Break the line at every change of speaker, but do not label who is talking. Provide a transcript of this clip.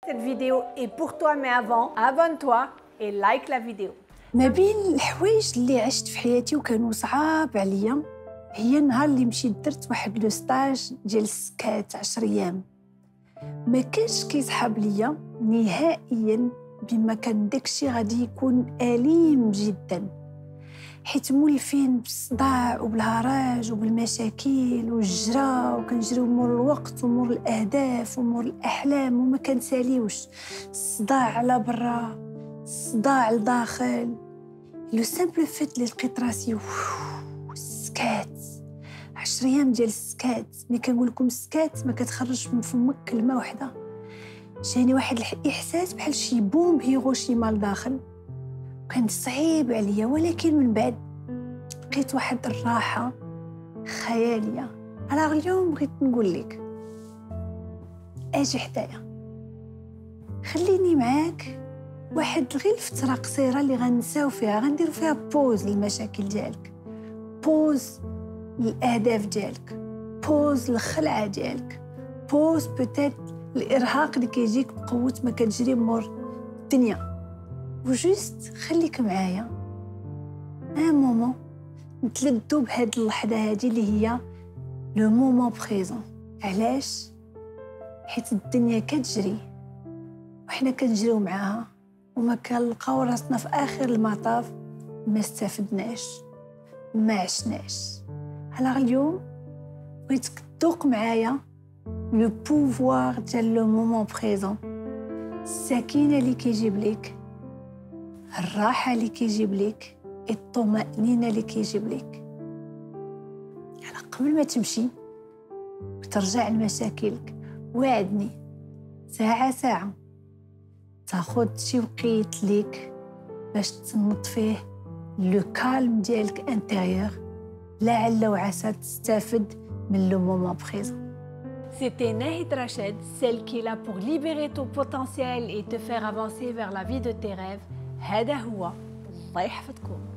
Cette vidéo est pour toi, mais avant, abonne-toi et like la vidéo.
ما بين الحوايج اللي عشت في حياتي وكانوا صعاب عليا هي النهار اللي مشيت درت واحد لو ستاج ديال السكات 10 ايام. ما كانش كيصحاب ليا نهائيا بما كان داكشي غادي يكون أليم جدا، حيت مولفين بالصداع وبالهراج وبالمشاكل والجرا، وكنجريو مور الوقت ومور الاهداف ومور الاحلام وما كنساليوش. الصداع على برا، الصداع لداخل. لو سامبل فيت اللي لقيت راسي السكات 10 ايام ديال السكات. ملي كنقول لكم السكات ما كتخرجش من فمك كلمه واحده، جاني واحد الاحساس بحال شي بومب هيروشيما لداخل، كان صعيب عليا. ولكن من بعد لقيت واحد الراحه خياليه. انا اليوم بغيت نقول لك اجي حدايا، خليني معاك واحد غير الفتره قصيره اللي غنساو فيها، غنديروا فيها بوز للمشاكل ديالك، بوز للاهداف ديالك، بوز للخلعه ديالك، بوز بوتيت الارهاق اللي كيجيك بقوه ما كتجري مور الدنيا. وجوست خليك معايا ان مومون نتلذوا بهاد اللحظه هادي اللي هي لو مومون بريزون. علاش؟ حيت الدنيا كتجري وحنا كنجريو معاها، وما كنلقاو راسنا في اخر المطاف ما استفدناش، ما عشناش. على اليوم بغيتك تذوق معايا لو بوفوار ديال لو مومون بريزون، السكينه اللي كيجيب لك، الراحه اللي كيجيب لك، الطمأنينه اللي كيجيب لك. يعني قبل ما تمشي وترجع لمشاكلك، وعدني ساعه ساعه تاخد شي وقيت ليك باش تنط فيه لو كالم ديالك انتيريور، لعل وعسى تستافد من لو مومون بريزون.
C'était Nahid Rached, celle qui est là pour libérer ton potentiel et te faire avancer vers la vie de tes rêves. هذا هو. الله يحفظكم.